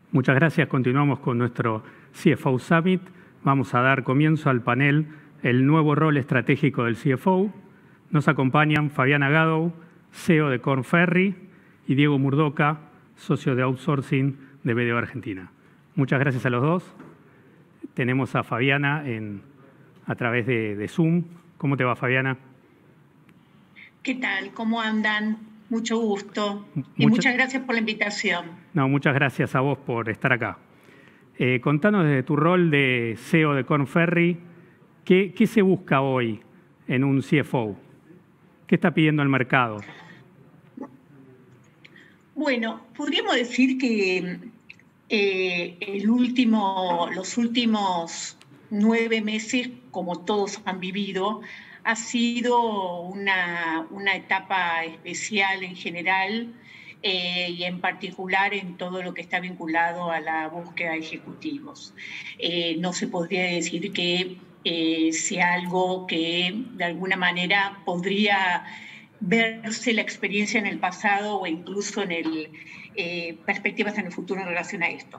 Muchas gracias. Continuamos con nuestro CFO Summit. Vamos a dar comienzo al panel El nuevo rol estratégico del CFO. Nos acompañan Fabiana Gadow, CEO de Korn Ferry, y Diego Murdoca, socio de outsourcing de BDO Argentina. Muchas gracias a los dos. Tenemos a Fabiana a través de Zoom. ¿Cómo te va, Fabiana? ¿Qué tal? ¿Cómo andan? Mucho gusto. Y muchas gracias por la invitación. No, muchas gracias a vos por estar acá. Contanos desde tu rol de CEO de Korn Ferry, ¿qué se busca hoy en un CFO? ¿Qué está pidiendo el mercado? Bueno, podríamos decir que los últimos 9 meses, como todos han vivido, ha sido una etapa especial en general y en particular en todo lo que está vinculado a la búsqueda de ejecutivos. No se podría decir que sea algo que de alguna manera podría verse la experiencia en el pasado o incluso en perspectivas en el futuro en relación a esto.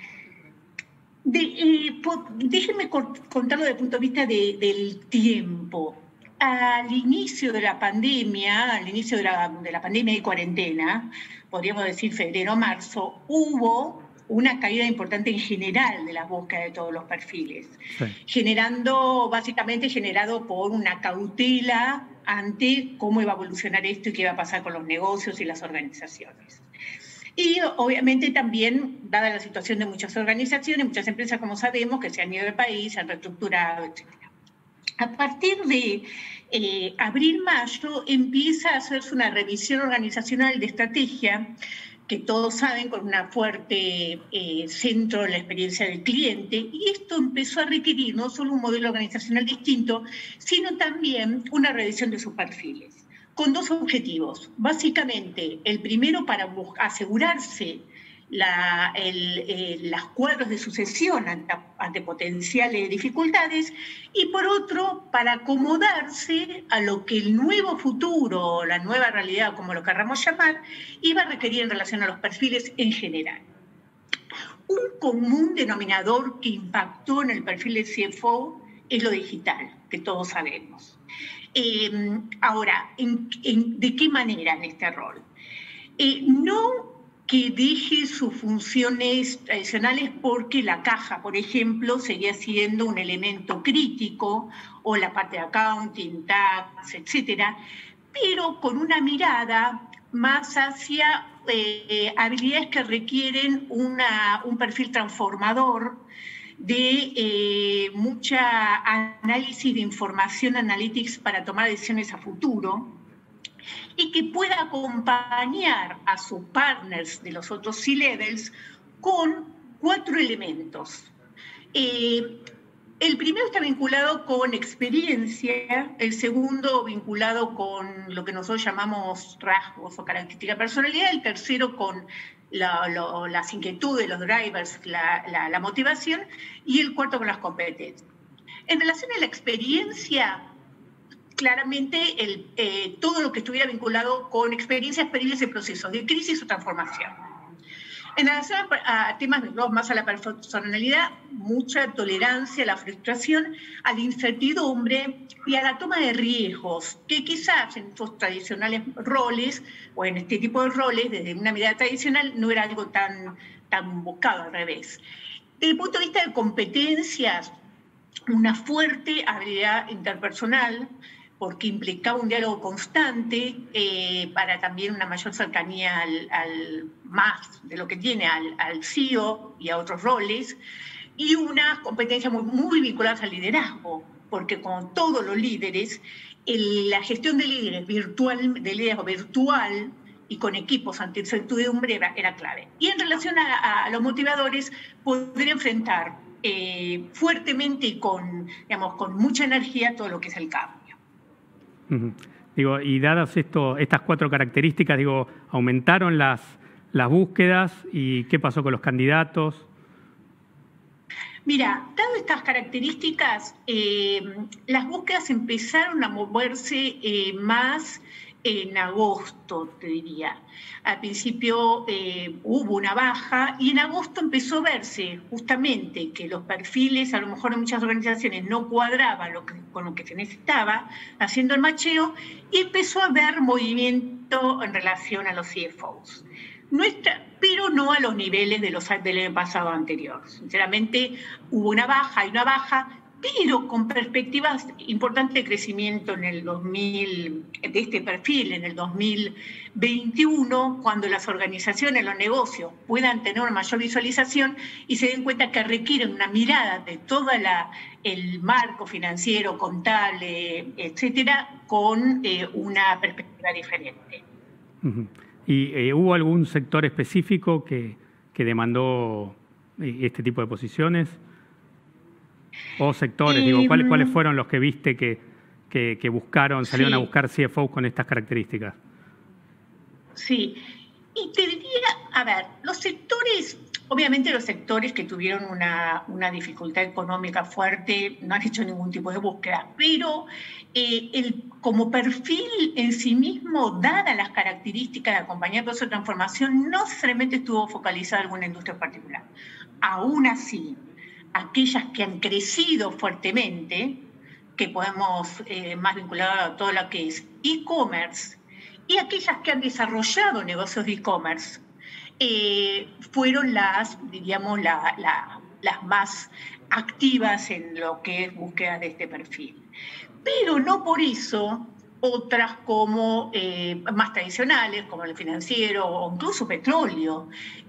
Déjenme contarlo desde el punto de vista del tiempo. Al inicio de la pandemia, y cuarentena, podríamos decir febrero-marzo, hubo una caída importante en general de las búsquedas de todos los perfiles, sí. Básicamente generado por una cautela ante cómo iba a evolucionar esto y qué iba a pasar con los negocios y las organizaciones. Y obviamente también, dada la situación de muchas organizaciones, muchas empresas, como sabemos, que se han ido del país, se han reestructurado, etc. A partir de abril-mayo empieza a hacerse una revisión organizacional de estrategia, que todos saben, con una fuerte centro en la experiencia del cliente, y esto empezó a requerir no solo un modelo organizacional distinto, sino también una revisión de sus perfiles, con 2 objetivos. Básicamente, el primero para asegurarse las cuadros de sucesión ante potenciales dificultades, y por otro, para acomodarse a lo que el nuevo futuro, la nueva realidad, como lo querramos llamar, iba a requerir en relación a los perfiles en general. Un común denominador que impactó en el perfil del CFO es lo digital, que todos sabemos. Ahora, ¿de qué manera en este rol? No que deje sus funciones tradicionales porque la caja, por ejemplo, seguía siendo un elemento crítico, o la parte de accounting, tax, etcétera, pero con una mirada más hacia habilidades que requieren un perfil transformador de mucha análisis de información, analytics, para tomar decisiones a futuro, y que pueda acompañar a sus partners de los otros C-levels con 4 elementos. El primero está vinculado con experiencia, el segundo vinculado con lo que nosotros llamamos rasgos o características de personalidad, el tercero con las inquietudes, los drivers, la motivación, y el cuarto con las competencias. En relación a la experiencia, claramente todo lo que estuviera vinculado con experiencias de procesos de crisis o transformación. En relación a temas vinculados más a la personalidad, mucha tolerancia a la frustración, a la incertidumbre y a la toma de riesgos, que quizás en sus tradicionales roles, o en este tipo de roles, desde una mirada tradicional, no era algo tan buscado, al revés. Desde el punto de vista de competencias, una fuerte habilidad interpersonal, porque implicaba un diálogo constante para también una mayor cercanía más de lo que tiene al CEO y a otros roles, y unas competencias muy vinculadas al liderazgo, porque con todos los líderes, la gestión de liderazgo virtual y con equipos ante incertidumbre era clave. Y en relación a los motivadores, poder enfrentar fuertemente y con mucha energía todo lo que es el cambio. Digo, y dadas estas 4 características, digo, ¿aumentaron las búsquedas y qué pasó con los candidatos? Mira, dadas estas características, las búsquedas empezaron a moverse más en agosto, te diría. Al principio hubo una baja y en agosto empezó a verse justamente que los perfiles, a lo mejor en muchas organizaciones, no cuadraban con lo que se necesitaba, haciendo el macheo, y empezó a haber movimiento en relación a los CFOs. Pero no a los niveles del año pasado anterior. Sinceramente, hubo una baja, pero con perspectivas importantes de crecimiento en el 2000, de este perfil en el 2021, cuando las organizaciones, los negocios puedan tener una mayor visualización y se den cuenta que requieren una mirada de todo el marco financiero, contable, etcétera, con una perspectiva diferente. ¿Y hubo algún sector específico que demandó este tipo de posiciones? ¿O sectores? ¿Cuáles fueron los que viste que buscaron, salieron a buscar CFOs con estas características? Sí, y te diría, a ver, los sectores, obviamente los sectores que tuvieron una dificultad económica fuerte no han hecho ningún tipo de búsqueda, pero como perfil en sí mismo, dadas las características de acompañar el proceso de transformación, no necesariamente estuvo focalizado en alguna industria en particular. Aún así, aquellas que han crecido fuertemente, que podemos más vincular a todo lo que es e-commerce, y aquellas que han desarrollado negocios de e-commerce, fueron las más activas en lo que es búsqueda de este perfil. Pero no por eso otras como más tradicionales, como el financiero o incluso petróleo,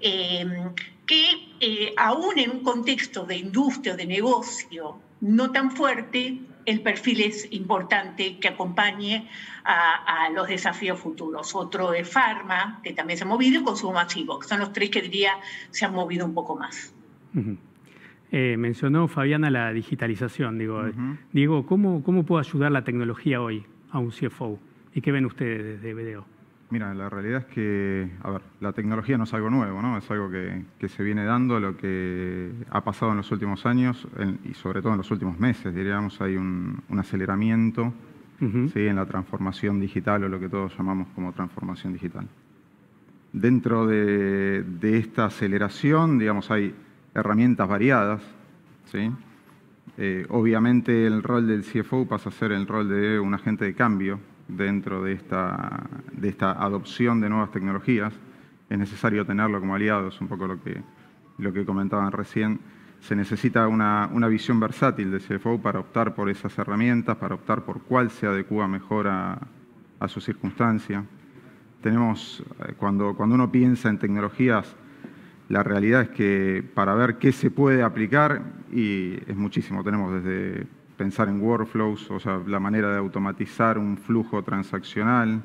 que aún en un contexto de industria o de negocio no tan fuerte, el perfil es importante que acompañe a los desafíos futuros. Otro es Pharma, que también se ha movido, y Consumo Masivo, que son los tres que diría se han movido un poco más. Mencionó Fabiana la digitalización. Diego, ¿cómo puede ayudar la tecnología hoy a un CFO? ¿Y qué ven ustedes desde BDO? Mira, la realidad es que, la tecnología no es algo nuevo, ¿no? Es algo que se viene dando, lo que ha pasado en los últimos años y sobre todo en los últimos meses, diríamos, hay un aceleramiento ¿sí? en la transformación digital o lo que todos llamamos como transformación digital. Dentro de esta aceleración, digamos, hay herramientas variadas, ¿sí? Obviamente el rol del CFO pasa a ser el rol de un agente de cambio dentro de esta adopción de nuevas tecnologías. Es necesario tenerlo como aliado, es un poco lo que comentaban recién. Se necesita una visión versátil de CFO para optar por esas herramientas, para optar por cuál se adecúa mejor a su circunstancia. Tenemos, cuando uno piensa en tecnologías, la realidad es que para ver qué se puede aplicar, y es muchísimo, tenemos desde pensar en workflows, o sea, la manera de automatizar un flujo transaccional,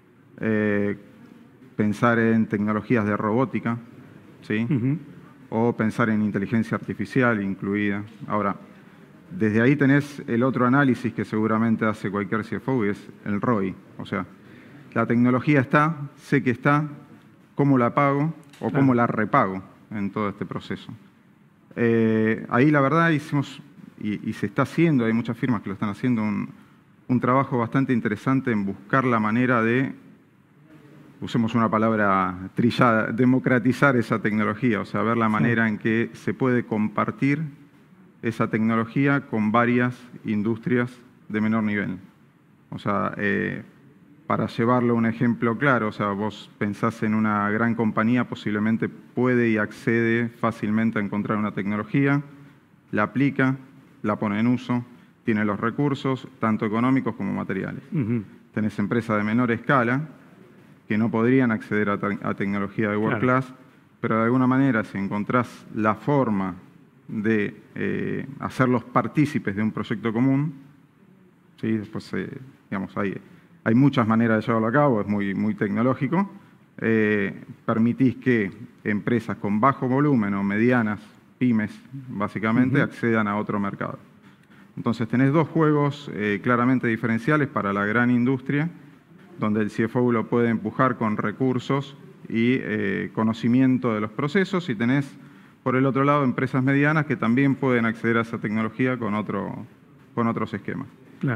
pensar en tecnologías de robótica, ¿sí? O pensar en inteligencia artificial incluida. Ahora, desde ahí tenés el otro análisis que seguramente hace cualquier CFO, y es el ROI. O sea, la tecnología está, sé que está, ¿cómo la pago o cómo la repago en todo este proceso? Ahí la verdad hicimos, y se está haciendo, hay muchas firmas que lo están haciendo, un trabajo bastante interesante en buscar la manera de, usemos una palabra trillada, democratizar esa tecnología, o sea, ver la manera en que se puede compartir esa tecnología con varias industrias de menor nivel. O sea, para llevarlo a un ejemplo claro, o sea, vos pensás en una gran compañía, posiblemente puede y accede fácilmente a encontrar una tecnología, la aplica, la pone en uso, tiene los recursos, tanto económicos como materiales. Tenés empresas de menor escala que no podrían acceder a tecnología de World Class, pero de alguna manera si encontrás la forma de hacerlos partícipes de un proyecto común, ¿sí? Después, digamos, hay muchas maneras de llevarlo a cabo, es muy tecnológico. Permitís que empresas con bajo volumen o medianas, pymes, básicamente, accedan a otro mercado. Entonces tenés dos juegos claramente diferenciales para la gran industria, donde el CFO lo puede empujar con recursos y conocimiento de los procesos, y tenés, por el otro lado, empresas medianas que también pueden acceder a esa tecnología con otros esquemas. Claro.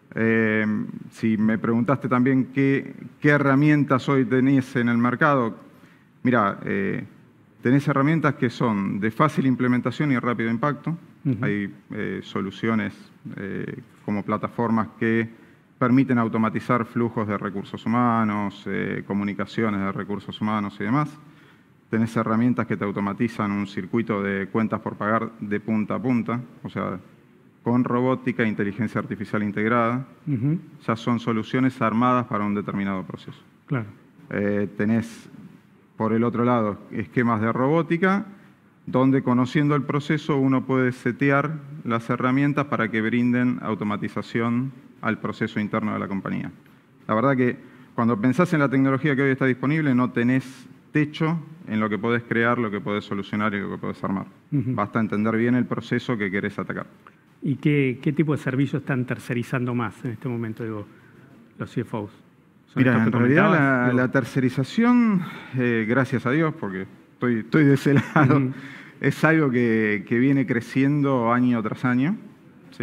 Si me preguntaste también qué herramientas hoy tenés en el mercado, mira, tenés herramientas que son de fácil implementación y rápido impacto. Hay soluciones como plataformas que permiten automatizar flujos de recursos humanos, comunicaciones de recursos humanos y demás. Tenés herramientas que te automatizan un circuito de cuentas por pagar de punta a punta, o sea, con robótica e inteligencia artificial integrada. Ya son soluciones armadas para un determinado proceso. Claro. Tenés, por el otro lado, esquemas de robótica, donde conociendo el proceso uno puede setear las herramientas para que brinden automatización al proceso interno de la compañía. La verdad que cuando pensás en la tecnología que hoy está disponible, no tenés techo en lo que podés crear, lo que podés solucionar y lo que podés armar. Basta entender bien el proceso que querés atacar. ¿Y qué tipo de servicios están tercerizando más en este momento, digo, los CFOs? Mira, en realidad la tercerización, gracias a Dios, porque estoy de ese lado, es algo que viene creciendo año tras año. ¿Sí?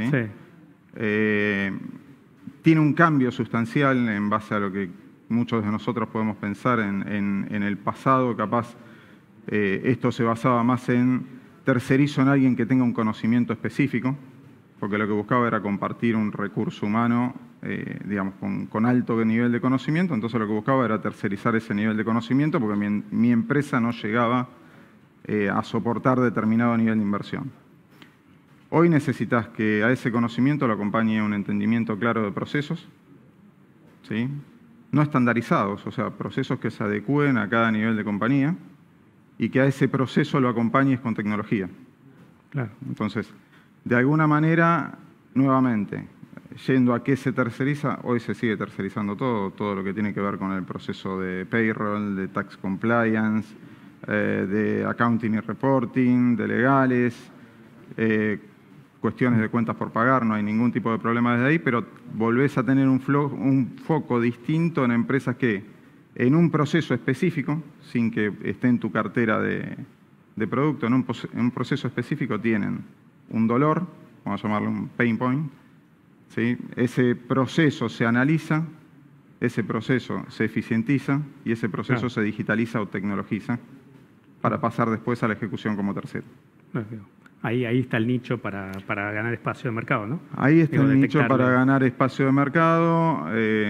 Tiene un cambio sustancial en base a lo que muchos de nosotros podemos pensar en el pasado. Capaz esto se basaba más en tercerizo en alguien que tenga un conocimiento específico, porque lo que buscaba era compartir un recurso humano, digamos, con alto nivel de conocimiento. Entonces lo que buscaba era tercerizar ese nivel de conocimiento porque mi empresa no llegaba a soportar determinado nivel de inversión. Hoy necesitas que a ese conocimiento lo acompañe un entendimiento claro de procesos, ¿sí? No estandarizados, o sea, procesos que se adecúen a cada nivel de compañía y que a ese proceso lo acompañes con tecnología. Claro. Entonces, de alguna manera, nuevamente, yendo a qué se terceriza, hoy se sigue tercerizando todo lo que tiene que ver con el proceso de payroll, de tax compliance, de accounting y reporting, de legales, cuestiones de cuentas por pagar, no hay ningún tipo de problema desde ahí, pero volvés a tener un foco distinto en empresas que en un proceso específico, sin que esté en tu cartera de producto, en un proceso específico tienen un dolor, vamos a llamarlo un pain point, ¿sí? Ese proceso se analiza, ese proceso se eficientiza y ese proceso se digitaliza o tecnologiza para pasar después a la ejecución como tercero. Ahí está el nicho para ganar espacio de mercado, ¿no? Ahí está el nicho para ganar espacio de mercado.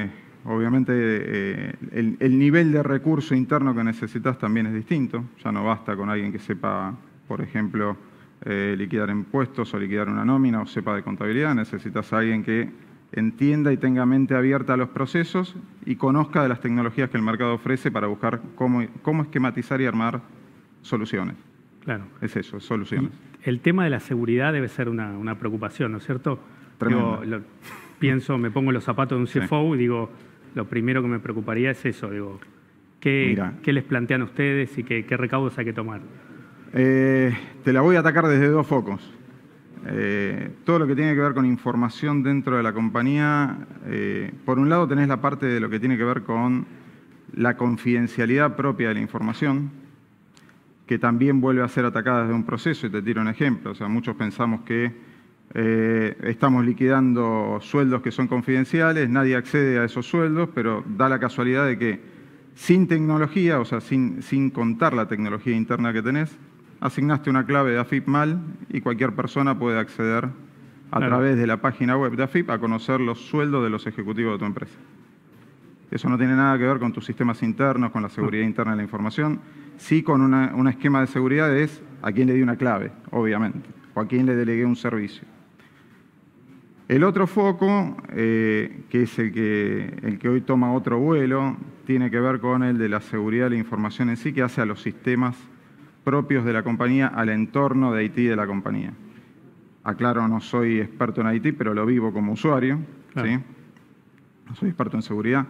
Obviamente el nivel de recurso interno que necesitas también es distinto. Ya no basta con alguien que sepa, por ejemplo, liquidar impuestos o liquidar una nómina o sepa de contabilidad. Necesitas a alguien que entienda y tenga mente abierta a los procesos y conozca de las tecnologías que el mercado ofrece para buscar cómo esquematizar y armar soluciones. Claro. Es eso, soluciones. Y el tema de la seguridad debe ser una preocupación, ¿no es cierto? Tremendo. Pienso, me pongo los zapatos de un CFO y digo, lo primero que me preocuparía es eso, digo, ¿qué les plantean ustedes y qué recaudos hay que tomar? Te la voy a atacar desde dos focos. Todo lo que tiene que ver con información dentro de la compañía, por un lado tenés la parte de lo que tiene que ver con la confidencialidad propia de la información, que también vuelve a ser atacada desde un proceso, y te tiro un ejemplo. O sea, muchos pensamos que estamos liquidando sueldos que son confidenciales, nadie accede a esos sueldos, pero da la casualidad de que sin tecnología, o sea, sin contar la tecnología interna que tenés, asignaste una clave de AFIP mal y cualquier persona puede acceder a través de la página web de AFIP a conocer los sueldos de los ejecutivos de tu empresa. Eso no tiene nada que ver con tus sistemas internos, con la seguridad interna de la información. Sí, con un esquema de seguridad es a quién le di una clave, obviamente, o a quién le delegué un servicio. El otro foco, que es el que hoy toma otro vuelo, tiene que ver con el de la seguridad de la información en sí, que hace a los sistemas propios de la compañía, al entorno de IT de la compañía. Aclaro, no soy experto en IT, pero lo vivo como usuario. Claro. ¿Sí? No soy experto en seguridad.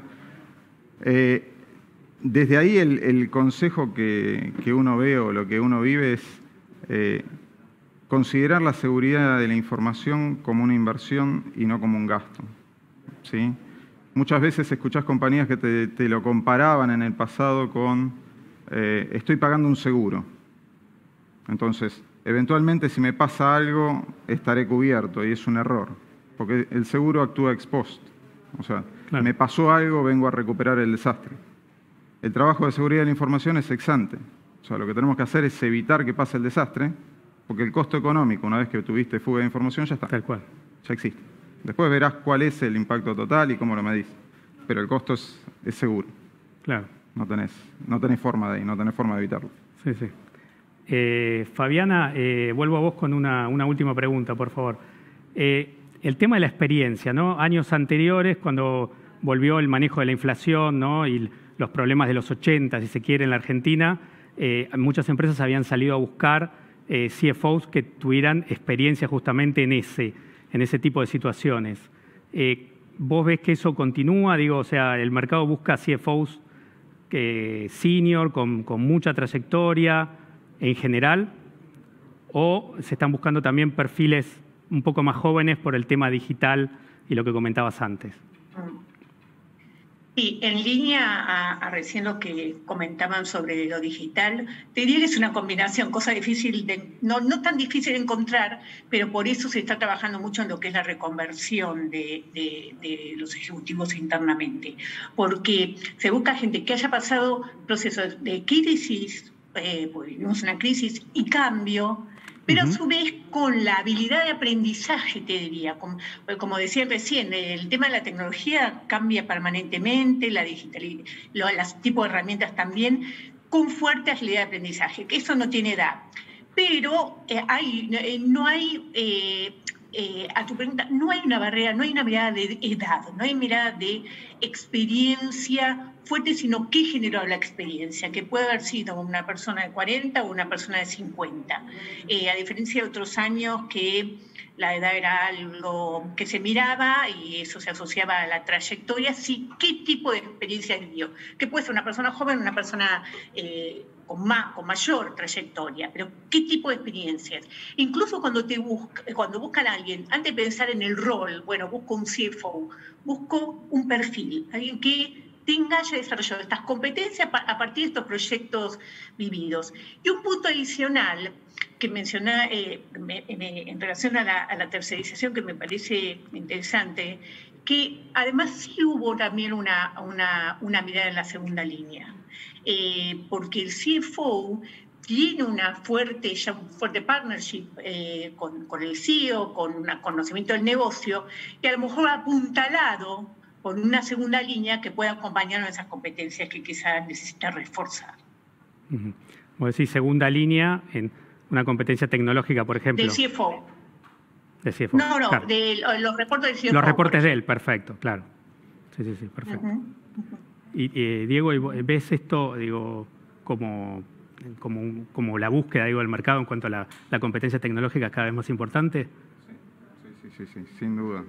Desde ahí el consejo que uno ve o lo que uno vive es considerar la seguridad de la información como una inversión y no como un gasto. ¿Sí? Muchas veces escuchás compañías que te lo comparaban en el pasado con estoy pagando un seguro. Entonces, eventualmente si me pasa algo, estaré cubierto, y es un error. porque el seguro actúa ex post. O sea, claro, me pasó algo, vengo a recuperar el desastre. El trabajo de seguridad de la información es ex ante. O sea, lo que tenemos que hacer es evitar que pase el desastre, porque el costo económico, una vez que tuviste fuga de información, ya está. tal cual. Ya existe. Después verás cuál es el impacto total y cómo lo medís. Pero el costo es seguro. Claro. No tenés forma de ahí, no tenés forma de evitarlo. Sí, sí. Fabiana, vuelvo a vos con una última pregunta, por favor. El tema de la experiencia, ¿no? Años anteriores, cuando volvió el manejo de la inflación, ¿no? Y los problemas de los 80, si se quiere, en la Argentina, muchas empresas habían salido a buscar CFOs que tuvieran experiencia justamente en ese tipo de situaciones. ¿Vos ves que eso continúa? Digo, o sea, el mercado busca CFOs senior, con mucha trayectoria en general, o se están buscando también perfiles un poco más jóvenes por el tema digital y lo que comentabas antes. Sí, en línea a recién lo que comentaban sobre lo digital, te diría que es una combinación, cosa difícil, no tan difícil de encontrar, pero por eso se está trabajando mucho en lo que es la reconversión de los ejecutivos internamente, porque se busca gente que haya pasado procesos de crisis, porque vivimos una crisis y cambio, pero a su vez con la habilidad de aprendizaje, te diría. Como decía recién, el tema de la tecnología cambia permanentemente, la digitalidad, los tipos de herramientas también, con fuerte agilidad de aprendizaje, que eso no tiene edad. Pero a tu pregunta, no hay una barrera, no hay una mirada de edad, no hay mirada de experiencia fuerte, sino qué generó la experiencia, que puede haber sido una persona de 40 o una persona de 50. A diferencia de otros años que la edad era algo que se miraba y eso se asociaba a la trayectoria, sí, qué tipo de experiencia vivió, que puede ser una persona joven, una persona con mayor trayectoria, pero qué tipo de experiencias. Incluso cuando buscan a alguien, antes de pensar en el rol, bueno, busco un CFO, busco un perfil, alguien que haya desarrollado estas competencias a partir de estos proyectos vividos. Y un punto adicional que mencionaba en relación a la tercerización, que me parece interesante, que además sí hubo también una mirada en la segunda línea, porque el CFO tiene un fuerte partnership con el CEO, con un conocimiento del negocio, que a lo mejor ha apuntalado con una segunda línea que pueda acompañar a esas competencias que quizás necesita reforzar. Vos decís segunda línea en una competencia tecnológica, por ejemplo. Del CFO. Del CFO. No, claro. de los reportes del CFO. Los reportes de él, perfecto, claro. Sí, perfecto. Y Diego, ¿ves esto, digo, como la búsqueda, digo, del mercado en cuanto a la competencia tecnológica cada vez más importante? Sí, sin duda.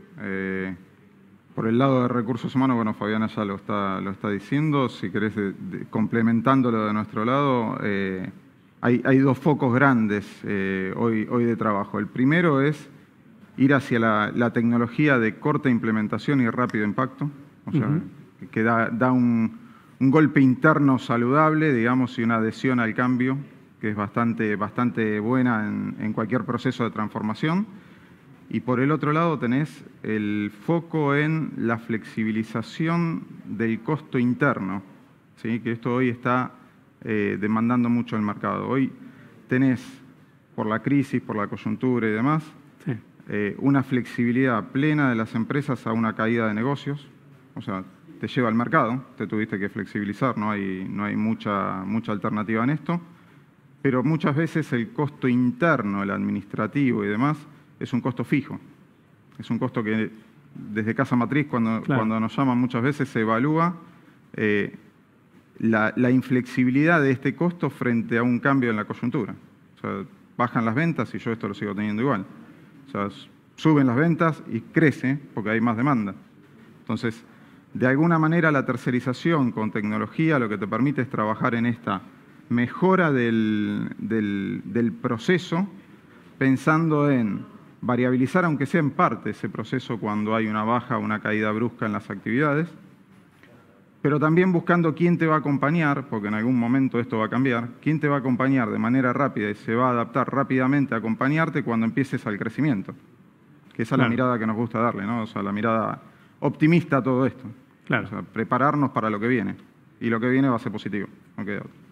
Por el lado de recursos humanos, bueno, Fabiana ya lo está diciendo. Si querés, complementándolo de nuestro lado, hay dos focos grandes hoy de trabajo. El primero es ir hacia la tecnología de corta implementación y rápido impacto, o sea, que da un golpe interno saludable, digamos, y una adhesión al cambio, que es bastante buena en cualquier proceso de transformación. Y por el otro lado tenés el foco en la flexibilización del costo interno, ¿sí? Que esto hoy está demandando mucho el mercado. Hoy tenés, por la crisis, por la coyuntura y demás, una flexibilidad plena de las empresas a una caída de negocios. O sea, te lleva al mercado, te tuviste que flexibilizar, no hay mucha alternativa en esto. Pero muchas veces el costo interno, el administrativo y demás, es un costo fijo. Es un costo que desde Casa Matriz, cuando nos llaman muchas veces, se evalúa la inflexibilidad de este costo frente a un cambio en la coyuntura. O sea, bajan las ventas y yo esto lo sigo teniendo igual. O sea, suben las ventas y crece porque hay más demanda. Entonces, de alguna manera la tercerización con tecnología lo que te permite es trabajar en esta mejora del proceso, pensando en variabilizar, aunque sea en parte, ese proceso cuando hay una baja o una caída brusca en las actividades, pero también buscando quién te va a acompañar, porque en algún momento esto va a cambiar, quién te va a acompañar de manera rápida y se va a adaptar rápidamente a acompañarte cuando empieces al crecimiento. Que esa es la mirada que nos gusta darle, ¿no? O sea, la mirada optimista a todo esto. Claro. O sea, prepararnos para lo que viene. Y lo que viene va a ser positivo, no queda otra.